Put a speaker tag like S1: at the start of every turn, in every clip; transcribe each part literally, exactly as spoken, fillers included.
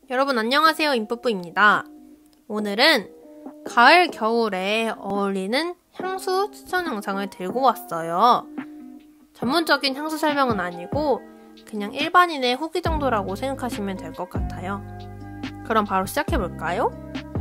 S1: 여러분 안녕하세요, 임뿌뿌입니다. 오늘은 가을, 겨울에 어울리는 향수 추천 영상을 들고 왔어요. 전문적인 향수 설명은 아니고 그냥 일반인의 후기 정도라고 생각하시면 될 것 같아요. 그럼 바로 시작해볼까요?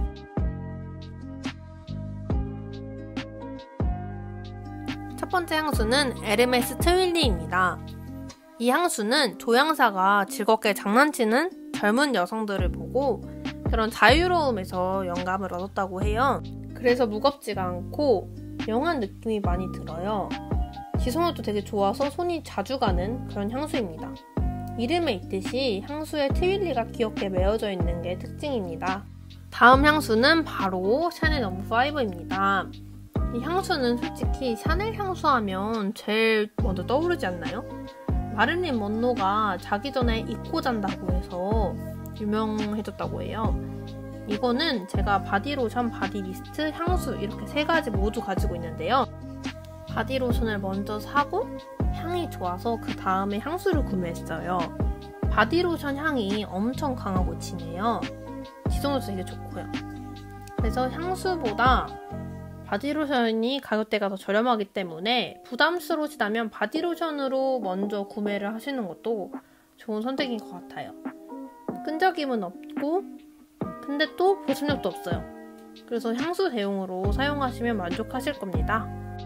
S1: 첫 번째 향수는 에르메스 트윌리입니다. 이 향수는 조향사가 즐겁게 장난치는 젊은 여성들을 보고 그런 자유로움에서 영감을 얻었다고 해요. 그래서 무겁지가 않고 영한 느낌이 많이 들어요. 지속력도 되게 좋아서 손이 자주 가는 그런 향수입니다. 이름에 있듯이 향수에 트윌리가 귀엽게 메어져 있는 게 특징입니다. 다음 향수는 바로 샤넬 넘버 파이브입니다. 이 향수는 솔직히 샤넬 향수 하면 제일 먼저 떠오르지 않나요? 마릴린 먼로가 자기 전에 입고 잔다고 해서 유명해졌다고 해요. 이거는 제가 바디로션, 바디미스트, 향수 이렇게 세 가지 모두 가지고 있는데요. 바디로션을 먼저 사고 향이 좋아서 그 다음에 향수를 구매했어요. 바디로션 향이 엄청 강하고 진해요. 지속력도 되게 좋고요. 그래서 향수보다 바디로션이 가격대가 더 저렴하기 때문에 부담스러우시다면 바디로션으로 먼저 구매를 하시는 것도 좋은 선택인 것 같아요. 끈적임은 없고 근데 또 보습력도 없어요. 그래서 향수 대용으로 사용하시면 만족하실 겁니다.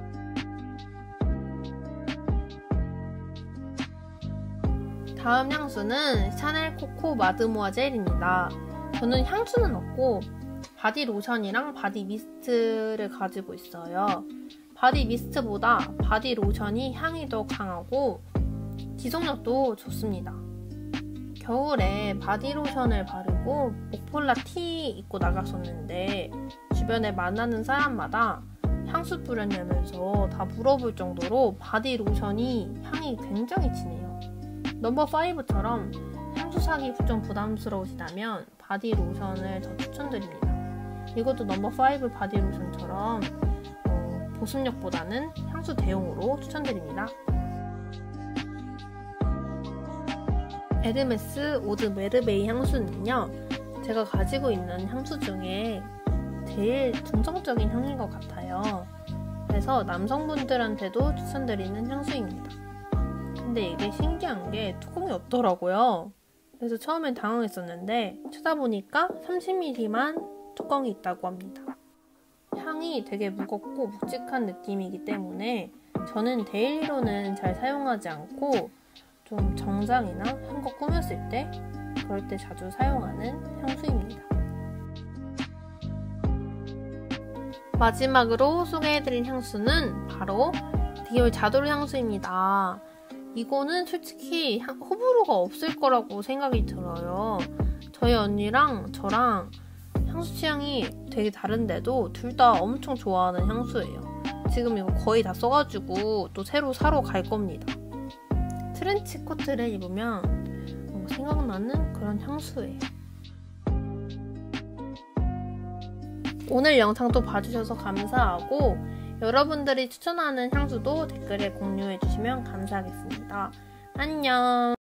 S1: 다음 향수는 샤넬 코코 마드모아젤입니다. 저는 향수는 없고 바디 로션이랑 바디 미스트를 가지고 있어요. 바디 미스트보다 바디 로션이 향이 더 강하고 지속력도 좋습니다. 겨울에 바디 로션을 바르고 목폴라 티 입고 나갔었는데 주변에 만나는 사람마다 향수 뿌렸냐면서 다 물어볼 정도로 바디 로션이 향이 굉장히 진해요. 넘버 파이브처럼 향수 사기 좀 부담스러우시다면 바디 로션을 더 추천드립니다. 이것도 넘버 파이브 바디로션처럼 어, 보습력보다는 향수 대용으로 추천드립니다. 에르메스 오드 메르베이 향수는요, 제가 가지고 있는 향수 중에 제일 중성적인 향인 것 같아요. 그래서 남성분들한테도 추천드리는 향수입니다. 근데 이게 신기한 게 뚜껑이 없더라고요. 그래서 처음엔 당황했었는데 찾아보니까 삼십 밀리리터만 뚜껑이 있다고 합니다. 향이 되게 무겁고 묵직한 느낌이기 때문에 저는 데일리로는 잘 사용하지 않고 좀 정장이나 한껏 꾸몄을 때 그럴 때 자주 사용하는 향수입니다. 마지막으로 소개해드릴 향수는 바로 디올 자도르 향수입니다. 이거는 솔직히 호불호가 없을 거라고 생각이 들어요. 저희 언니랑 저랑 향수 취향이 되게 다른데도 둘 다 엄청 좋아하는 향수예요. 지금 이거 거의 다 써가지고 또 새로 사러 갈 겁니다. 트렌치 코트를 입으면 생각나는 그런 향수예요. 오늘 영상도 봐주셔서 감사하고 여러분들이 추천하는 향수도 댓글에 공유해주시면 감사하겠습니다. 안녕!